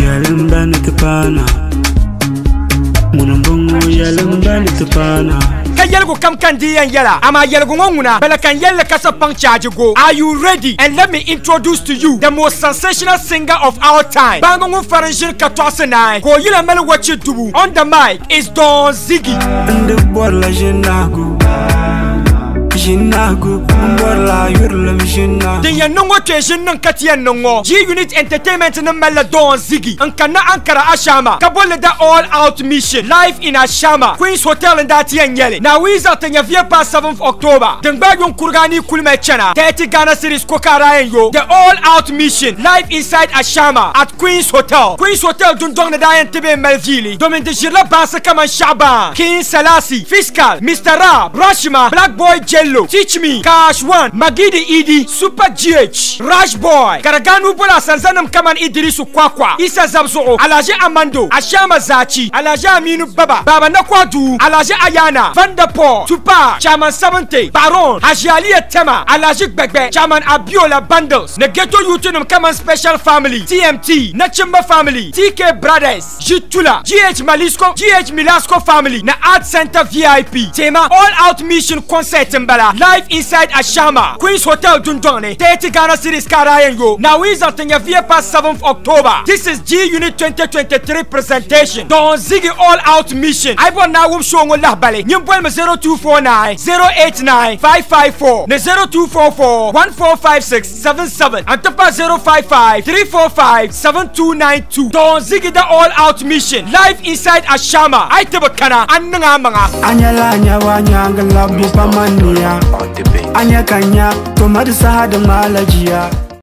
Yalim bani tepana Munambongo yalim bani tepana Yelgo kam kandi and yella. Am I yelgo nguna? Bella can yella kasa pang charge go. Are you ready? And let me introduce to you the most sensational singer of our time. Bangongo Faranjin Katwasanai. Go yella melo what you do. On the mic is Don Ziggy. And the borla jenago. Jinago, borla yurlam jina. The yanongo treasure katia nongo. G Unit Entertainment and Mela Don Ziggy. Ankana Ankara Ashama. Kabole da all out mission. Live in Ashama. Queen's Hotel and that yan yelling. Now we are at the past 7th October. The Bagon Kurgani Kulmechana. 30 Ghana series Kokara and yo. The all out mission. Live inside Ashama at Queen's Hotel. Queen's Hotel Dundong the Diane Tibe Melvili. Domin de Jila Basa Kaman Shaban. King Selassie. Fiscal. Mr. Rab. Rashima. Black Boy Jello. Teach me. Cash One. Magidi Idi. Super GH. Rush Boy. Karaganu Bola Sanzanam Kaman Idrisu Kwakwa. Isa Zabzo. Alaje Amando. Ashama Zachi. Alaje Aminu Baba. Baba Nakwadu. Alaje Ayana. Vanderpool. Tupac. Chairman 70. Baron. Hajiali Tema. Alajik Begbe. Chairman Abiola Bundles. Negeto Yutunum Kaman Special Family. TMT. Nachimba Family. TK Brothers. Jitula. GH Malisco. GH Milasco Family. Na Art Center VIP. Tema All Out Mission Concert Mbala. Live inside Ashama. Queen's Hotel Dundone. 30 Ghana Series Karayengo. Now is at the past 7th October. This is G Unit 2023 presentation. Don Ziggy All Out Mission. I want now show Allah Bale. Nyumbo 0249 089 554 0244 145677 and Tapa 055 345 7292. Don Ziggy the All Out Mission. Live inside Ashama. I tabakana annanga manga. Anyala nyawanya ngalabu pamania. Anya kanya, tomadi sahada malajia.